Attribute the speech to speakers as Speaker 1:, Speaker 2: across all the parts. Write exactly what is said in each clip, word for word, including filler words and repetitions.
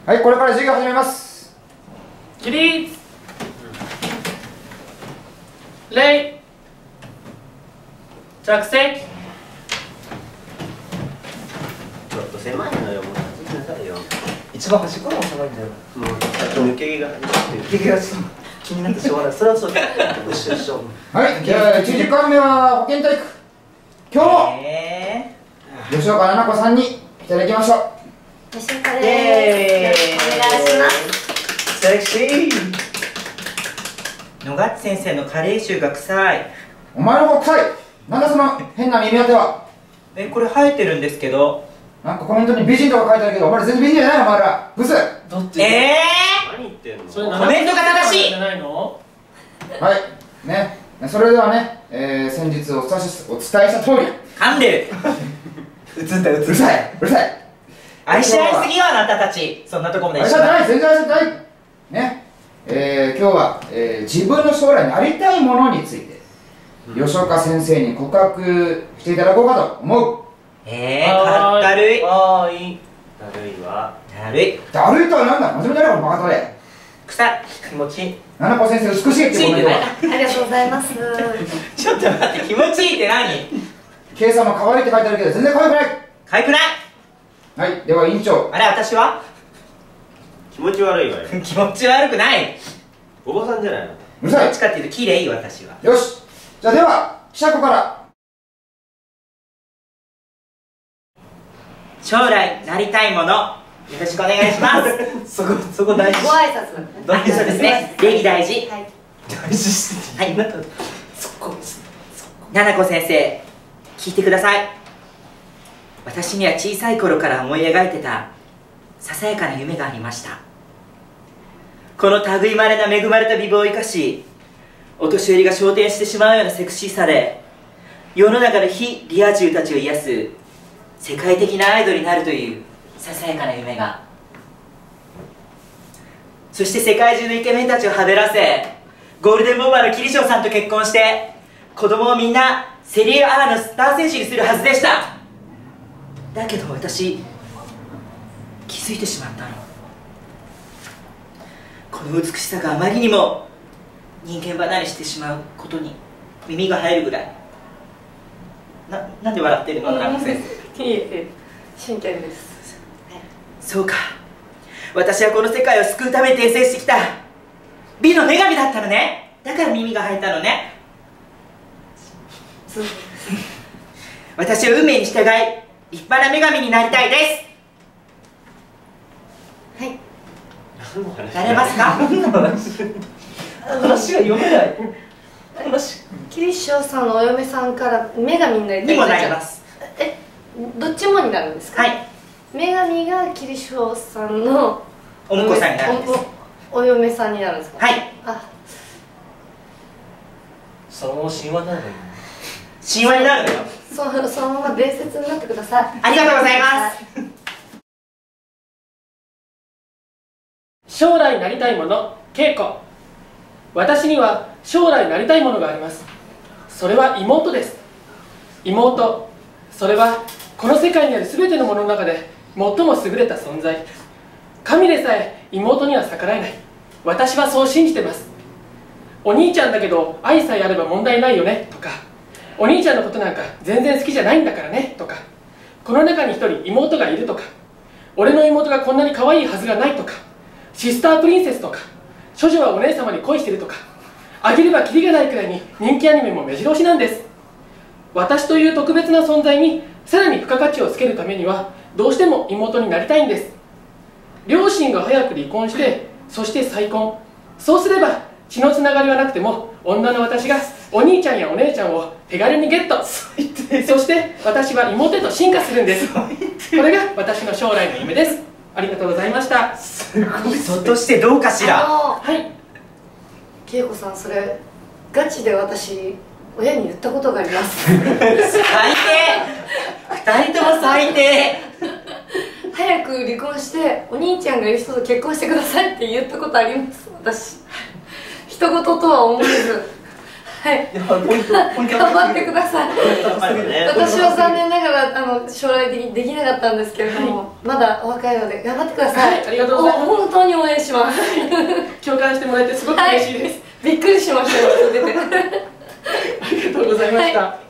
Speaker 1: はい、これから授業始めます。
Speaker 2: 起立、礼、着席。
Speaker 3: ちょっと狭いのよ、もう立ちなさいよ。
Speaker 4: 一番端っこの方が狭いんだよ。
Speaker 3: もうさっき抜け毛が始まってる。
Speaker 4: 抜け毛がちょっと気になってしょうがない。それはそうだ。よしよしよ。
Speaker 1: はい、じゃあいちじかんめは保健体育。今日も、
Speaker 4: え
Speaker 1: 吉岡奈々子さんにいただきました。
Speaker 5: 吉岡
Speaker 4: ー、イ
Speaker 5: です。
Speaker 4: エーイ。
Speaker 5: よろしくお願いします。
Speaker 4: セクシー。野勝先生の加齢臭が臭い。
Speaker 1: お前の方臭い。なんだその変な耳当ては。
Speaker 4: え、これ生えてるんですけど。
Speaker 1: なんかコメントに美人とか書いてあるけど、お前ら全然美人じゃないの、お前ら。ブス。は
Speaker 2: どっち？
Speaker 4: え
Speaker 3: 何言ってんの？
Speaker 2: それ
Speaker 4: コメントが正しい
Speaker 2: じゃないの？
Speaker 1: い、ね。それではね、えー、先日お伝えしお伝えした通り。
Speaker 4: ー、噛んでる。映った映
Speaker 1: うるさい、うるさい。
Speaker 4: 愛し合いすぎよ、あなたたち。そんなとこまで
Speaker 1: 愛しちゃってない、全然愛しちゃってない。ね。えー、今日は、えー、自分の将来なりたいものについて、うん、吉岡先生に告白していただこうかと思う。
Speaker 4: えー、かったるい。
Speaker 3: はーい。だるいわ。
Speaker 4: だるい。
Speaker 1: だるいとはなんだ、真面目だよ、このバカタレ。
Speaker 4: 臭い。気持ちいい。
Speaker 1: 奈々子先生、美しいってコメントは。
Speaker 5: ありがとうございます。
Speaker 4: ちょっと待って、気持ちいいって何？
Speaker 1: ケイさんも可愛いって書いてあるけど、全然可愛くない。
Speaker 4: かゆくない。
Speaker 1: はい、では委員長。
Speaker 4: あれ、私は
Speaker 3: 気持ち悪いわよ。
Speaker 4: 気持ち悪くない。
Speaker 3: おばさんじゃないの？
Speaker 1: うるさい。
Speaker 4: どっちかっていうと綺麗い私は。
Speaker 1: よし、じゃあでは記者子から
Speaker 4: 将来なりたいもの、よろしくお願いします
Speaker 6: そこそこ大事。
Speaker 5: ご挨拶。
Speaker 4: あ、そうですね、礼儀大事。
Speaker 5: はい。
Speaker 6: 大事して
Speaker 4: はい、
Speaker 6: なんかそこ
Speaker 4: 奈々子先生、聞いてください。私には小さい頃から思い描いてたささやかな夢がありました。この類いまれな恵まれた美貌を生かし、お年寄りが昇天してしまうようなセクシーさで世の中の非リア充たちを癒す世界的なアイドルになるというささやかな夢が、そして世界中のイケメンたちをはべらせ、ゴールデンボンバーの桐生さんと結婚して子供をみんなセリエ A のスター選手にするはずでした。だけど私、気づいてしまったの。この美しさがあまりにも人間離れしてしまうことに耳が入るぐらい。な、なんで笑ってるの、奈々子先生。
Speaker 5: いえいえ、真剣です。
Speaker 4: そうか、私はこの世界を救うために転生してきた美の女神だったのね。だから耳が入ったのね。私は運命に従い立派な女神になりたいです。はい、なれますか？
Speaker 6: 話が読めない。話
Speaker 5: 桐生さんのお嫁さんから女神になりたい
Speaker 4: にもなります。
Speaker 5: え、どっちもになるんですか？
Speaker 4: はい、
Speaker 5: 女神が桐生さんの
Speaker 4: お婿さんになるんです。
Speaker 5: お、お、お嫁さんになるんですか？
Speaker 4: はい。
Speaker 5: あ、
Speaker 6: そのまま神話なのよ。
Speaker 4: 神話になるのよ。
Speaker 5: その、そのまま伝説になってください。
Speaker 4: ありがとうございます。
Speaker 2: 将来なりたいもの、稽古。私には将来なりたいものがあります。それは妹です。妹、それはこの世界にある全てのものの中で最も優れた存在。神でさえ妹には逆らえない。私はそう信じてます。お兄ちゃんだけど愛さえあれば問題ないよねとか、お兄ちゃんのことなんか全然好きじゃないんだからねとか、この中に一人妹がいるとか、俺の妹がこんなに可愛いはずがないとか、シスタープリンセスとか、処女はお姉様に恋してるとか、あげればキリがないくらいに人気アニメも目白押しなんです。私という特別な存在にさらに付加価値をつけるためにはどうしても妹になりたいんです。両親が早く離婚して、そして再婚。そうすれば血のつながりはなくても女の私がお兄ちゃんやお姉ちゃんを手軽にゲット。そして私は妹へと進化するんです。これが私の将来の夢です。ありがとうございました。
Speaker 6: すごい。
Speaker 4: 人としてどうかしら。
Speaker 5: あの
Speaker 2: はい、
Speaker 5: 恵子さん、それガチで私親に言ったことがあります
Speaker 4: 最低。二人とも最低。
Speaker 5: 早く離婚してお兄ちゃんがいる人と結婚してくださいって言ったことあります。私人事とは思えず、 はい
Speaker 6: やっぱポイントポイント
Speaker 5: 頑張ってください。
Speaker 3: あるよね。
Speaker 5: 私は残念ながらあの将来的にできなかったんですけれども、まだお若いので頑張ってください。
Speaker 2: はいありがとうございます
Speaker 5: お本当に応援します。
Speaker 2: 共感してもらえてすごく
Speaker 5: はい
Speaker 2: 嬉しいです、
Speaker 5: びっくりしましたよ、出て。
Speaker 2: ありがとうございました、
Speaker 5: は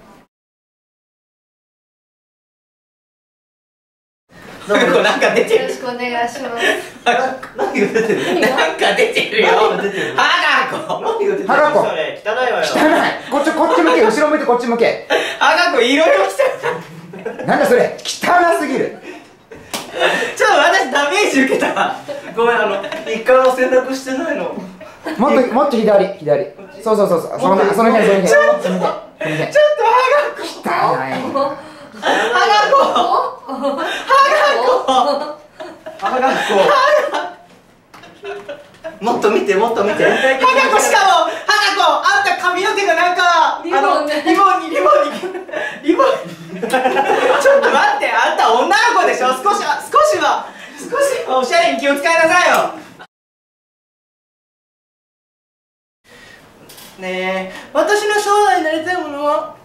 Speaker 4: なんかなんか出てる。
Speaker 5: よろしくお願いします。
Speaker 6: 何が出てる
Speaker 4: なんか出てるよ。
Speaker 6: 何が出てる
Speaker 4: はがこ。
Speaker 6: 何が出てる
Speaker 1: はがこ
Speaker 3: それ汚いわよ。
Speaker 1: 汚い。こっちこっち向け、後ろ向いてこっち向け。
Speaker 4: はがこいろいろ来た。
Speaker 1: なんだそれ、汚すぎる。
Speaker 4: ちょっと私ダメージ受けた。
Speaker 6: ごめん、あの一回も選択してないの。
Speaker 1: もっともっと左左。そうそうそうそう。そのその辺その辺。その辺。その辺。
Speaker 4: ちょっとはがこ。
Speaker 1: 汚い。
Speaker 4: はがこ。はがこ。
Speaker 6: はがこ。もっと見て、もっと見て。
Speaker 4: はがこしかも、はがこ、あんた髪の毛がなんか、
Speaker 5: リボンね
Speaker 4: あのリボンにリボンにリボンにちょっと待って、あんた女の子でしょ。少しは少しは少しはおしゃれに気を使いなさいよ。ねえ、私の将来になりたいものは。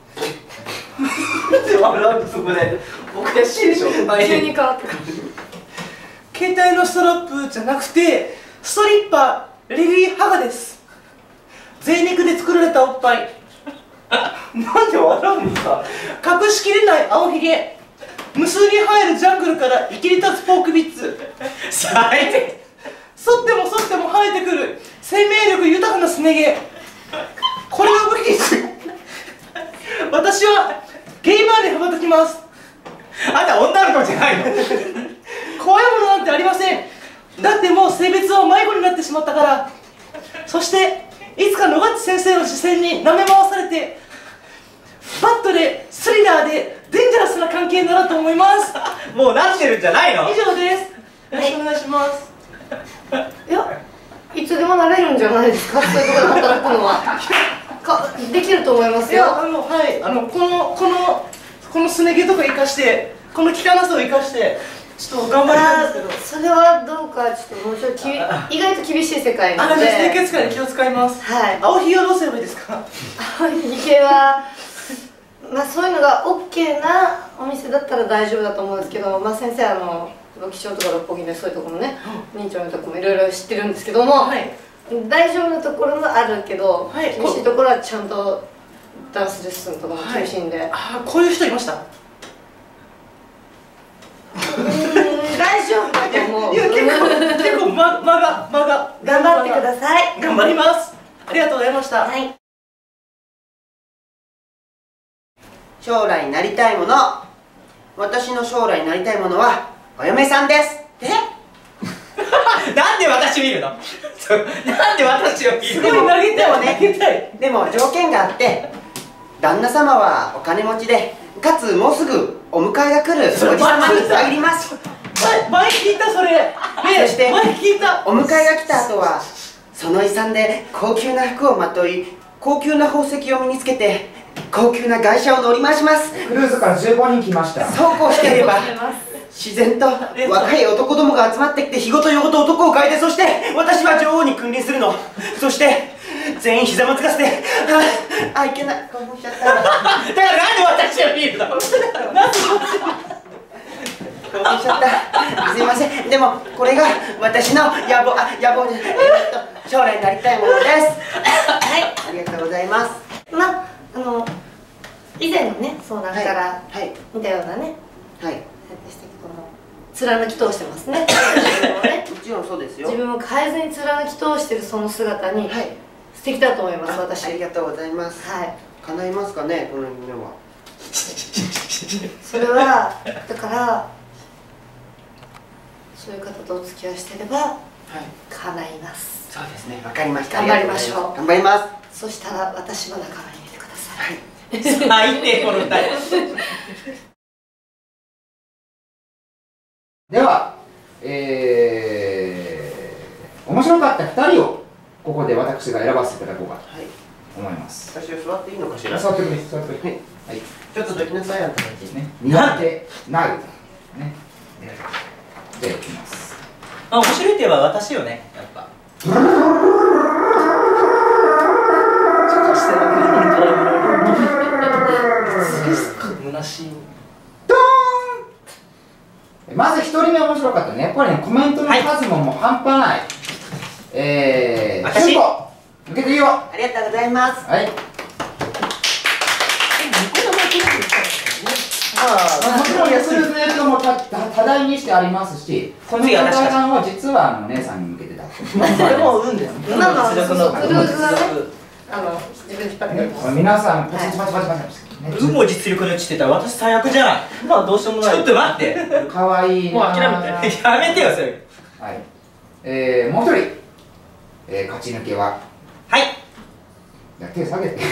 Speaker 6: 笑うそこで。おかしいでしょ。
Speaker 5: 急に変わった。
Speaker 2: 携帯のストラップじゃなくてストリッパーレディーハガです。贅肉で作られたおっぱい、
Speaker 6: なんで笑うんですか。
Speaker 2: 隠しきれない青ひげ、無数に生えるジャングルから生きり立つポークビッツ、
Speaker 4: 最低。
Speaker 2: 剃っても剃っても生えてくる生命力豊かなすね毛、これを武器にし私はゲイバーで羽ばたきます。
Speaker 4: あんた女の子じゃないの。
Speaker 2: 怖いものなんてありません。だってもう性別は迷子になってしまったから。そしていつか野勝先生の視線に舐め回されてバットでスリラーでデンジャラスな関係になると思います。
Speaker 4: もうなってるんじゃないの。
Speaker 2: 以上です。よろしくお願いします。
Speaker 5: いや、いつでもなれるんじゃないですか、そういうところで働くのは。かできると思います
Speaker 2: いや、
Speaker 5: よ。
Speaker 2: あの、はい、あの、この、この、このすね毛とか生かして、この汚さを生かして、ちょっと頑張りたいんですけど。
Speaker 5: それはどうか、ちょっともうちょっときび意外と厳しい世界な
Speaker 2: あの、
Speaker 5: ので。
Speaker 2: 清潔感に気を使います。
Speaker 5: はい。
Speaker 2: 青ひげはどうすればいいですか。
Speaker 5: 青いひげは、まあそういうのが オーケー なお店だったら大丈夫だと思うんですけど、まあ先生あの六基町とか六本木でそういうところもね、認知症のところもいろいろ知ってるんですけども、
Speaker 2: はい。
Speaker 5: 大丈夫なところもあるけど、
Speaker 2: はい
Speaker 5: 厳しいところはちゃんとダンスレッスンとかも厳しいんで、
Speaker 2: ああ、こういう人いました。
Speaker 5: うーん大丈夫だと思う。
Speaker 2: いや、結構、結構、ま、間が、間が。
Speaker 5: 頑張ってください。
Speaker 2: 頑張ります。ありがとうございました。
Speaker 5: はい。
Speaker 3: 将来になりたいもの。私の将来になりたいものはお嫁さんです。
Speaker 4: えなんで私見るの。そうなんで私を見るの。
Speaker 2: すごい投げたいわね。投げたい。
Speaker 3: でも条件があって、旦那様はお金持ちで、かつもうすぐお迎えが来るおじ様に限ります。
Speaker 2: 前、前聞いた、それ。ねえ、
Speaker 3: そして
Speaker 2: 前聞いた。
Speaker 3: お迎えが来た後はその遺産で高級な服をまとい、高級な宝石を身につけて高級な外車を乗り回します。
Speaker 1: クルーズからじゅうごにん来ました。
Speaker 3: そうこうしていれば
Speaker 5: ありがとうございます。
Speaker 3: 自然と若い男どもが集まってきて、日ごと夜ごと男を変えて、そして私は女王に君臨するの。そして全員ひざまずかせて、ああいけない、興奮しちゃった。だから
Speaker 4: なんで私を見るの。
Speaker 3: 興奮しちゃった。すいません。でもこれが私の野望、あ野望で、えっと将来になりたいものです。はい、ありがとうございます。
Speaker 5: まああの以前のね相談から
Speaker 3: はい
Speaker 5: 見たようなね、
Speaker 3: はい、
Speaker 5: でしたけども貫き通してますね。自分をね、
Speaker 3: もちろんそうですよ。
Speaker 5: 自分を変えずに貫き通してるその姿に
Speaker 3: はい、
Speaker 5: 素敵だと思います。私。
Speaker 3: ありがとうございます。
Speaker 5: はい。
Speaker 3: 叶いますかね、この夢は。
Speaker 5: それはだからそういう方とお付き合いしてれば
Speaker 3: はい、
Speaker 5: 叶います。
Speaker 3: そうですね、わかりました。
Speaker 5: 頑張りましょう
Speaker 3: 頑張ります。
Speaker 5: そしたら私も仲間に入れてください。
Speaker 3: はい。
Speaker 4: 最低この二人。
Speaker 1: では、えー、面白かったふたりをここで私が選ばせていただこうかと
Speaker 3: はい、
Speaker 1: 思います。
Speaker 3: 私は座っていいのかしら。
Speaker 1: 座ってくれ、座ってくれ。
Speaker 3: はい、
Speaker 1: はい。
Speaker 3: ちょっとどきなさい、あんたたち。
Speaker 1: ね、苦手なう。ね。では、いきます。
Speaker 4: あ、面白いといえば私よね、やっぱ。
Speaker 6: ちょっとしてる。 悲しい。
Speaker 1: ドーン。まずひとりめ面白かったね。やっぱりね、コメントの数ももう半端ない。えー、
Speaker 4: 私
Speaker 1: しゅんこ受けていいよ。
Speaker 3: ありがとうございます。
Speaker 1: はい。まあ、もちろん安いネットも多多大にしてありますし、この方は実はあの姉さんに向けてだ。
Speaker 6: それも運ですね。
Speaker 5: まあまあ
Speaker 6: 実力の
Speaker 5: クルーズはねあの自分で引っ張ってくれます。
Speaker 1: 皆さんパチパチパチパチパチ。
Speaker 4: 運も実力のうちって言ったら私最悪じゃない。
Speaker 6: まあどうしようもない。
Speaker 4: ちょっと待って
Speaker 1: かわいいな。
Speaker 2: もう諦めて
Speaker 4: やめてよそれ。
Speaker 1: はい。えー、もう一人、えー、勝ち抜けは、
Speaker 4: はい。
Speaker 1: じゃあ手下げて。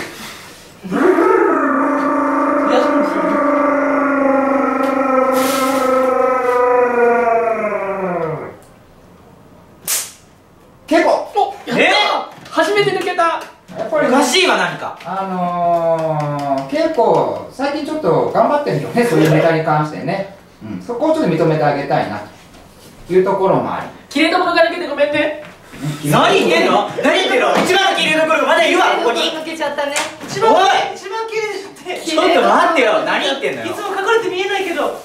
Speaker 1: 結構
Speaker 4: え
Speaker 2: 初めて抜けた。
Speaker 1: やっぱり
Speaker 4: おかしいわ何か。
Speaker 1: あのー、結構最近ちょっと頑張ってるよね、そういうネタに関してね、うん、そこをちょっと認めてあげたいなというところもあり、
Speaker 2: 切れどころが抜けてごめんね。
Speaker 4: 何言ってんの何言ってんの一番の綺麗なところがまだいるわここに。
Speaker 5: 抜けちゃったね。
Speaker 6: 一番
Speaker 4: おい
Speaker 6: 一番綺麗でし
Speaker 4: ちょっと待ってよ何言ってんのよ。
Speaker 6: いつも隠れて見えないけど。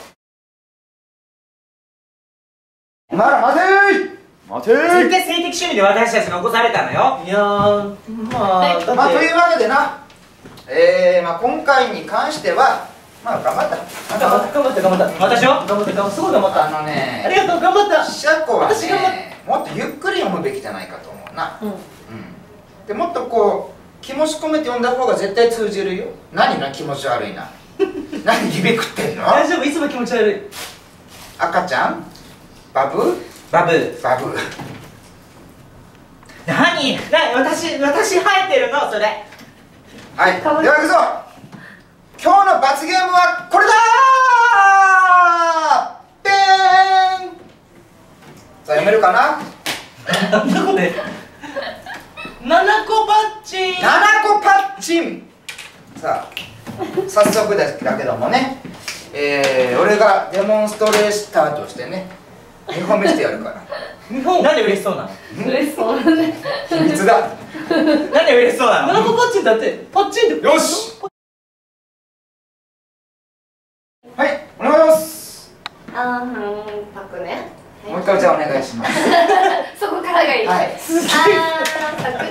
Speaker 1: お前ら待てー待て
Speaker 4: 絶
Speaker 1: ー
Speaker 4: 対性的趣味で私たち残されたのよ。
Speaker 6: いやーまあだって。
Speaker 1: まあというわけでな、えー、まあ今回に関してはまあ頑張った
Speaker 6: 頑張った頑張った頑張った。
Speaker 4: 私を
Speaker 6: 頑張った頑張ったすごい頑張った。
Speaker 1: あのね
Speaker 6: ありがとう頑張った。
Speaker 1: シャコは
Speaker 6: 私頑張っ
Speaker 1: ねもっとゆっくり読むべきじゃないかと思うな、
Speaker 2: うん。
Speaker 1: うん、でもっとこう気持ち込めて読んだ方が絶対通じるよ。何な気持ち悪いな何指食ってんの
Speaker 6: 大丈夫いつも気持ち悪い。
Speaker 1: 赤ちゃんバブ
Speaker 4: バブ
Speaker 1: バブ
Speaker 4: 何何私私生えてるのそれ。
Speaker 1: はい、では行くぞ。今日の罰ゲームはこれだー。ペーン。さあ読めるかな。
Speaker 6: なんだこれ。七個パッチン。
Speaker 1: ななこパッチン。さあ早速ですだけどもね、えー、俺がデモンストレーターとしてね見本見せてやるから。
Speaker 6: 日本
Speaker 4: なんで嬉しそうなの。
Speaker 5: 嬉しそうだね。
Speaker 1: 秘密だ。
Speaker 4: なんで嬉しそうなの。
Speaker 6: 七個パッチンだってパッチンって。
Speaker 1: よし。はい、お願いします。
Speaker 5: あー、うん、パクね。
Speaker 1: もう一回じゃあお願いします。
Speaker 5: そこからがいい。
Speaker 1: はい
Speaker 5: あー、パク。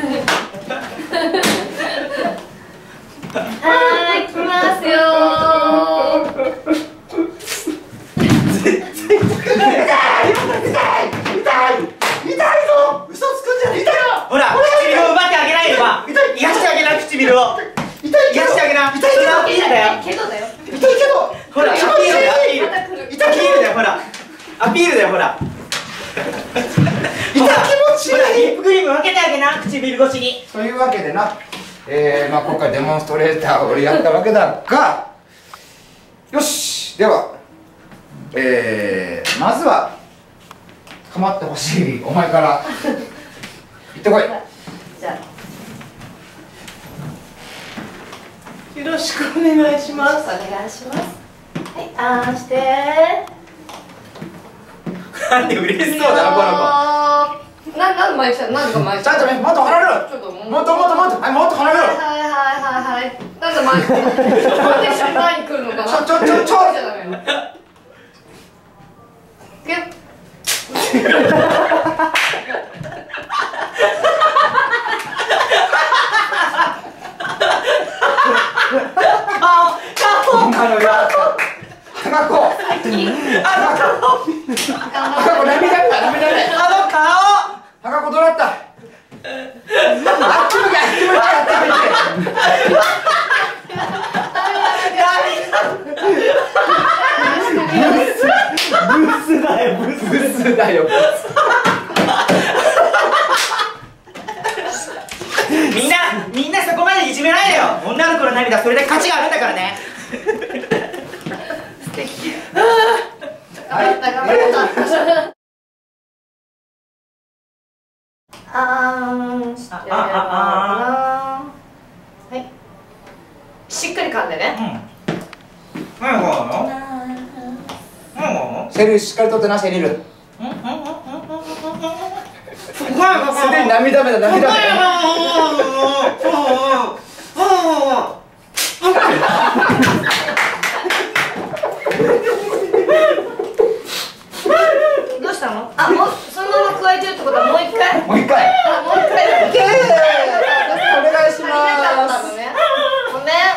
Speaker 5: はーい、来ますよ
Speaker 6: 嘘つくんじゃねえかよ。
Speaker 4: ほら唇を奪ってあげないでば。癒してあげな唇を。癒してあげな。それはアピールだよ。
Speaker 5: けどだよ。
Speaker 1: 痛いけど。
Speaker 4: ほらアピールだよアピール。
Speaker 5: また来る。
Speaker 4: アピールだよほら。アピールだよほら。
Speaker 1: 痛い気持ち
Speaker 4: ほら
Speaker 1: いい。
Speaker 4: リップクリーム分けてあげな唇越しに。
Speaker 1: というわけでな、えー、まあ今回デモンストレーターを俺やったわけだが、よし、では、えー、まずは構ってほしいお前から行ってこい。
Speaker 5: じゃ
Speaker 6: よろしくお願いし
Speaker 5: あ、
Speaker 6: ます。
Speaker 5: お願いします。はい、あーして
Speaker 4: なんで嬉しそうなのこの子。
Speaker 5: 子。な、なんで前来たの？なんで前来たの？
Speaker 1: ちゃんとね、もっと離れろ。
Speaker 5: ちょっともう
Speaker 1: もっともっともっと、はい、もっと離れろ。
Speaker 5: はいはいはいはいはい。なんで前来たの？なんで一緒に前に来るのかな？
Speaker 1: ちょちょちょちょ
Speaker 5: じゃダメよ。ギュッ。
Speaker 1: 今のや花子花子涙だ涙だ。
Speaker 4: あの顔。
Speaker 1: 花子どうだった。あっち向けあっち向けやってみ
Speaker 6: ブスだよブス。
Speaker 1: て。ブスだよ。
Speaker 4: みんなみんなそこまでいじめないでよ。女の子の涙それで価値があるんだからね。
Speaker 1: はい、
Speaker 5: 頑張った。あーんして
Speaker 4: ああ
Speaker 5: はい。しっかり噛んでね。
Speaker 4: うん。何があるの？何が
Speaker 1: セリルしっかりとってな、セリル。
Speaker 4: あるの？
Speaker 1: すでに涙目だ涙目。
Speaker 5: どうしたの？あ、もうそのまま加えてるってことはもう一回？
Speaker 1: もう一回。
Speaker 5: あ、もう一回だ。
Speaker 1: オッケー。お願いし
Speaker 5: 足りなかった
Speaker 1: ます。
Speaker 5: のね。ごめん。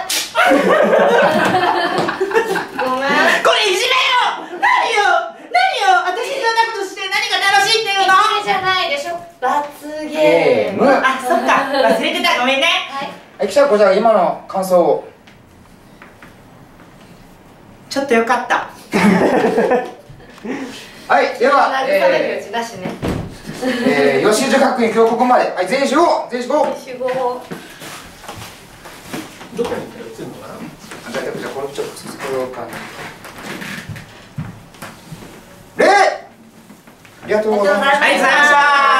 Speaker 5: ごめん。
Speaker 6: これいじめよ。何よ何よ、私そんなことして何が楽しいっていうの？
Speaker 5: いじめじゃないでしょ。罰ゲーム。
Speaker 6: あ、そっか、忘れてた、ごめんね。
Speaker 5: はい。
Speaker 1: はい、記者こちら今の感想を。
Speaker 6: ちょっとよかった。
Speaker 1: はい、では、
Speaker 5: 慰める
Speaker 1: え
Speaker 5: うちだしね。
Speaker 1: ーえー、吉井女学院今日ここまで。はい、全員集合全員集合。
Speaker 5: 集合。
Speaker 2: どこに行ったら映るのかな。
Speaker 1: あ、じゃあ、じゃあこれちょっとこれをか。礼。ありがとうございました。
Speaker 6: ありがとうございました。